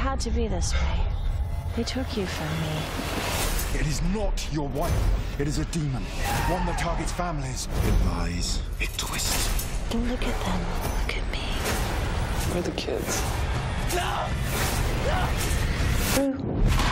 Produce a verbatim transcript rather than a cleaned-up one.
had to be this way. They took you from me. It is not your wife. It is a demon. One that targets families. It lies. It twists. Don't look at them. Look at me. Where are the kids? No! No!